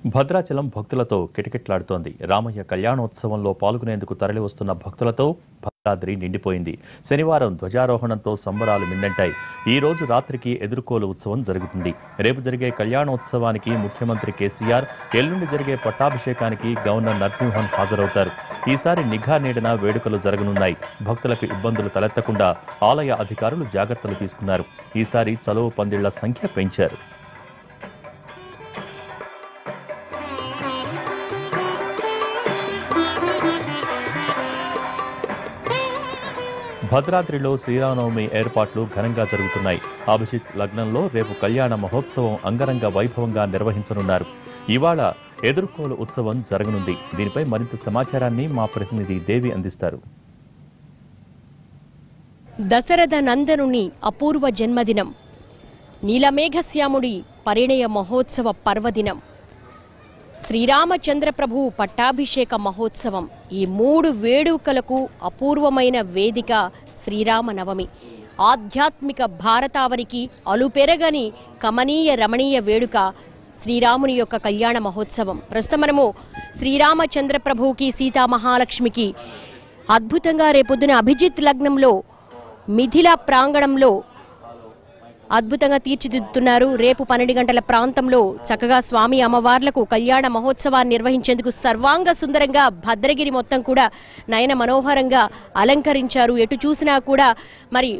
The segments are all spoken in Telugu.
భద్రాచలం భక్తులతో కిటకిటలాడుతోంది. రామయ్య కళ్యాణోత్సవంలో పాల్గొనేందుకు తరలివస్తున్న భక్తులతో భద్రాద్రి నిండిపోయింది. శనివారం ధ్వజారోహణంతో సంబరాలు మిన్నంటాయి. ఈ రోజు రాత్రికి ఎదుర్కోలు ఉత్సవం జరుగుతుంది. రేపు జరిగే కళ్యాణోత్సవానికి ముఖ్యమంత్రి కేసీఆర్, ఎల్లుండి జరిగే పట్టాభిషేకానికి గవర్నర్ నరసింహన్ హాజరవుతారు. ఈసారి నిఘా నీడన వేడుకలు జరగనున్నాయి. భక్తులకు ఇబ్బందులు తలెత్తకుండా ఆలయ అధికారులు జాగ్రత్తలు తీసుకున్నారు. ఈసారి చలువ పందిళ్ల సంఖ్య పెంచారు. భద్రాద్రిలో శ్రీరామనవమి ఏర్పాట్లు ఘనంగా జరుగుతున్నాయి. అభిజిత్ లగ్నంలో రేపు కళ్యాణ మహోత్సవం అంగరంగ వైభవంగా నిర్వహించనున్నారు. ఇవాళ ఎదుర్కోలు ఉత్సవం జరగనుంది. దీనిపై మరింత సమాచారాన్ని మా ప్రతినిధి దేవి అందిస్తారు. దశరథ నందనుని అపూర్వ జన్మదినం, నీలమేఘశ్యాముడి పరిణయ మహోత్సవ పర్వదినం, శ్రీరామచంద్ర ప్రభు పట్టాభిషేక మహోత్సవం, ఈ మూడు వేడుకలకు అపూర్వమైన వేదిక శ్రీరామనవమి. ఆధ్యాత్మిక భారతావనికి అలుపెరగని కమనీయ రమణీయ వేడుక శ్రీరాముని యొక్క కళ్యాణ మహోత్సవం. ప్రస్తుతం మనము శ్రీరామచంద్ర ప్రభువుకి సీతామహాలక్ష్మికి అద్భుతంగా రేపొద్దున అభిజిత్ లగ్నంలో మిథిలా ప్రాంగణంలో అద్భుతంగా తీర్చిదిద్దుతున్నారు. రేపు 12 గంటల ప్రాంతంలో చక్కగా స్వామి అమ్మవార్లకు కళ్యాణ మహోత్సవాన్ని నిర్వహించేందుకు సర్వాంగ సుందరంగా భద్రగిరి మొత్తం కూడా నయన మనోహరంగా అలంకరించారు. ఎటు చూసినా కూడా మరి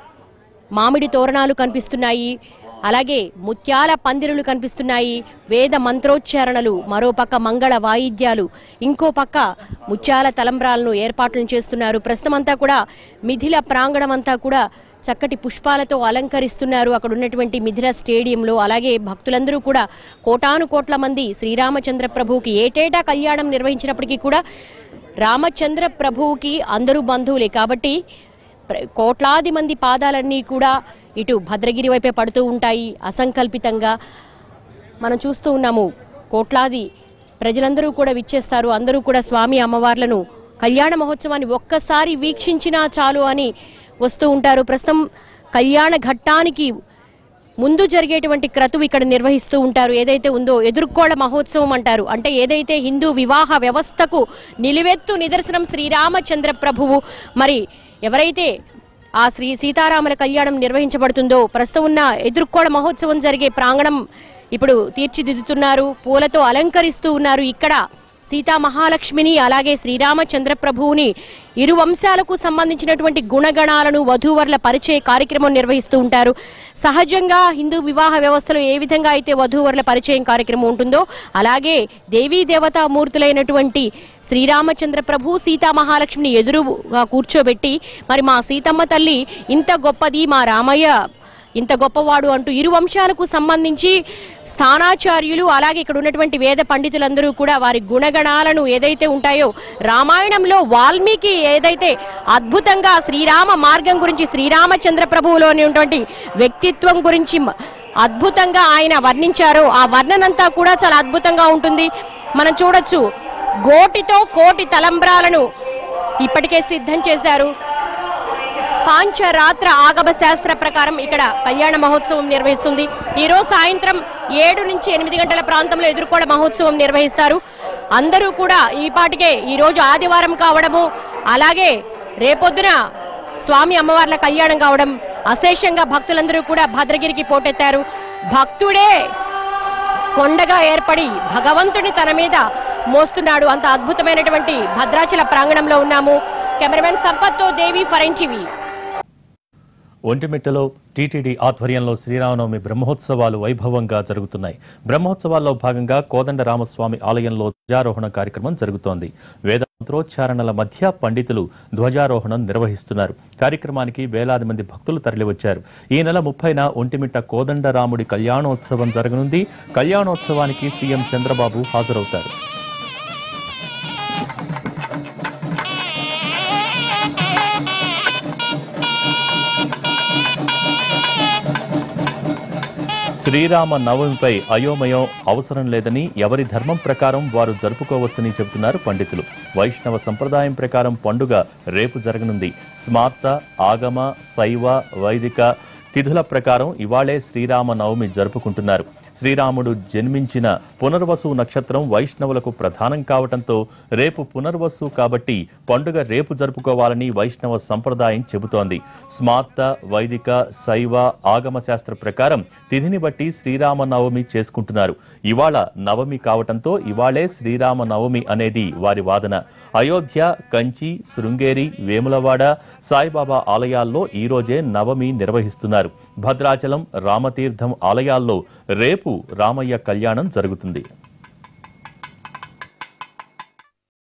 మామిడి తోరణాలు కనిపిస్తున్నాయి, అలాగే ముత్యాల పందిరులు కనిపిస్తున్నాయి, వేద మంత్రోచ్చారణలు, మరో పక్క మంగళ వాయిద్యాలు, ఇంకో పక్క ముత్యాల తలంబ్రాలను ఏర్పాట్లను చేస్తున్నారు. ప్రస్తుతం అంతా కూడా మిథిల ప్రాంగణం అంతా కూడా చక్కటి పుష్పాలతో అలంకరిస్తున్నారు. అక్కడ ఉన్నటువంటి మిథిల స్టేడియంలో అలాగే భక్తులందరూ కూడా కోటాను కోట్ల మంది శ్రీరామచంద్ర ప్రభువుకి ఏటేటా కళ్యాణం నిర్వహించినప్పటికీ కూడా రామచంద్ర ప్రభువుకి అందరూ బంధువులే కాబట్టి కోట్లాది మంది పాదాలన్నీ కూడా ఇటు భద్రగిరి వైపే పడుతూ ఉంటాయి. అసంకల్పితంగా మనం చూస్తూ ఉన్నాము. కోట్లాది ప్రజలందరూ కూడా విచ్చేస్తారు. అందరూ కూడా స్వామి అమ్మవార్లను కళ్యాణ మహోత్సవాన్ని ఒక్కసారి వీక్షించినా చాలు అని వస్తూ ఉంటారు. ప్రస్తుతం కళ్యాణ ఘట్టానికి ముందు జరిగేటువంటి క్రతువు ఇక్కడ నిర్వహిస్తూ ఉంటారు. ఏదైతే ఉందో ఎదుర్కోళ్ల మహోత్సవం అంటారు. అంటే ఏదైతే హిందూ వివాహ వ్యవస్థకు నిలువెత్తు నిదర్శనం శ్రీరామచంద్ర ప్రభువు, మరి ఎవరైతే ఆ శ్రీ సీతారాముల కళ్యాణం నిర్వహించబడుతుందో ప్రస్తుతం ఉన్న ఎదుర్కోళ్ల మహోత్సవం జరిగే ప్రాంగణం ఇప్పుడు తీర్చిదిద్దుతున్నారు, పూలతో అలంకరిస్తూ ఉన్నారు. ఇక్కడ సీతా మహాలక్ష్మిని అలాగే శ్రీరామచంద్ర ప్రభువుని ఇరు వంశాలకు సంబంధించినటువంటి గుణగణాలను వధూవరుల పరిచయ కార్యక్రమం నిర్వహిస్తూ ఉంటారు. సహజంగా హిందూ వివాహ వ్యవస్థలో ఏ విధంగా అయితే వధూవరుల పరిచయం కార్యక్రమం ఉంటుందో అలాగే దేవీ దేవతామూర్తులైనటువంటి శ్రీరామచంద్ర ప్రభు సీతా మహాలక్ష్మిని ఎదురుగా కూర్చోబెట్టి మరి మా సీతమ్మ తల్లి ఇంత గొప్పది, మా రామయ్య ఇంత గొప్పవాడు అంటూ ఇరు వంశాలకు సంబంధించి స్థానాచార్యులు అలాగే ఇక్కడ ఉన్నటువంటి వేద పండితులందరూ కూడా వారి గుణగణాలను ఏదైతే ఉంటాయో రామాయణంలో వాల్మీకి ఏదైతే అద్భుతంగా శ్రీరామ మార్గం గురించి శ్రీరామచంద్ర ప్రభువులోని ఉన్నటువంటి వ్యక్తిత్వం గురించి అద్భుతంగా ఆయన వర్ణించారో ఆ వర్ణనంతా కూడా చాలా అద్భుతంగా ఉంటుంది. మనం చూడొచ్చు, గోటితో కోటి తలంబ్రాలను ఇప్పటికే సిద్ధం చేశారు. పాంచరాత్ర ఆగమ శాస్త్ర ప్రకారం ఇక్కడ కళ్యాణ మహోత్సవం నిర్వహిస్తుంది. ఈరోజు సాయంత్రం 7 నుంచి 8 గంటల ప్రాంతంలో ఎదుర్కోళ్ల మహోత్సవం నిర్వహిస్తారు. అందరూ కూడా ఈపాటికే ఈరోజు ఆదివారం కావడము అలాగే రేపొద్దున స్వామి అమ్మవార్ల కళ్యాణం కావడం అశేషంగా భక్తులందరూ కూడా భద్రగిరికి పోటెత్తారు. భక్తుడే కొండగా ఏర్పడి భగవంతుని తన మీద మోస్తున్నాడు. అంత అద్భుతమైనటువంటి భద్రాచల ప్రాంగణంలో ఉన్నాము. కెమెరామెన్ సంపత్తో దేవి ఫరెన్ టీవీ. ఒంటిమిట్టలో టీటీడీ ఆధ్వర్యంలో శ్రీరామనవమి బ్రహ్మోత్సవాలు వైభవంగా జరుగుతున్నాయి. బ్రహ్మోత్సవాల్లో భాగంగా కోదండరామస్వామి ఆలయంలో ధ్వజారోహణ కార్యక్రమం జరుగుతోంది. వేద మంత్రోచ్చారణల మధ్య పండితులు ధ్వజారోహణం నిర్వహిస్తున్నారు. కార్యక్రమానికి వేలాది మంది భక్తులు తరలివచ్చారు. ఈ నెల 30న ఒంటిమిట్ట కోదండరాముడి కళ్యాణోత్సవం జరగనుంది. కళ్యాణోత్సవానికి సీఎం చంద్రబాబు హాజరవుతారు. శ్రీరామ నవమిపై అయోమయం అవసరం లేదని, ఎవరి ధర్మం ప్రకారం వారు జరుపుకోవచ్చని చెబుతున్నారు పండితులు. వైష్ణవ సంప్రదాయం ప్రకారం పండుగ రేపు జరగనుంది. స్మార్త, ఆగమ, శైవ, వైదిక తిథుల ప్రకారం ఇవాళే శ్రీరామ నవమి జరుపుకుంటున్నారు. శ్రీరాముడు జన్మించిన పునర్వసు నక్షత్రం వైష్ణవులకు ప్రధానం కావటంతో రేపు పునర్వసు కాబట్టి పండుగ రేపు జరుపుకోవాలని వైష్ణవ సంప్రదాయం చెబుతోంది. స్మార్త, వైదిక, శైవ, ఆగమ శాస్త్ర ప్రకారం తిథిని బట్టి శ్రీరామ నవమి చేసుకుంటున్నారు. ఇవాళ నవమి కావటంతో ఇవాళే శ్రీరామ నవమి అనేది వారి వాదన. అయోధ్య, కంచి, శృంగేరి, వేములవాడ, సాయిబాబా ఆలయాల్లో ఈ రోజే నవమి నిర్వహిస్తున్నారు. భద్రాచలం, రామతీర్థం ఆలయాల్లో రేపు రామయ్య కళ్యాణం జరుగుతుంది.